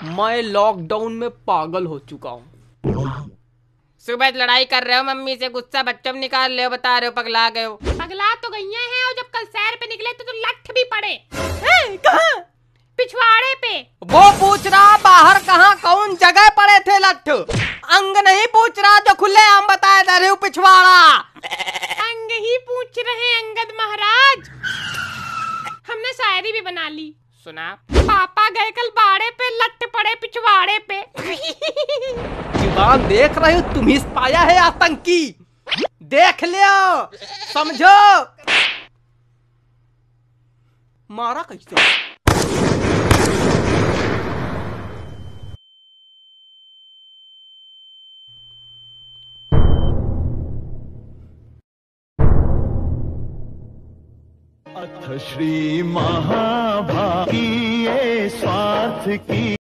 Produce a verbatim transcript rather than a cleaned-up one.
मैं लॉकडाउन में पागल हो चुका हूँ। सुबह लड़ाई कर रहे हो मम्मी से, गुस्सा बच्चों में निकाल रहे हो, बता रहे हो पगला गए हो। पगला तो गई हैं, और जब कल सैर पे निकले तो, तो लठ भी पड़े। कहाँ? पिछवाड़े पे। वो पूछ रहा बाहर कहाँ कौन जगह पड़े थे लठ, अंग नहीं पूछ रहा जो खुले आम बताए दे रहे हो पिछवाड़ा। अंग ही पूछ रहे अंगद महाराज। हमने शायरी भी बना ली। सुना? पापा गए कल बाड़े पे, लठ पड़े पिछवाड़े पे। जुबान देख रहे हो तुम ही पाया है आतंकी, देख लियो समझो। मारा कैसे? अथ श्री महाभागी स्वार्थ की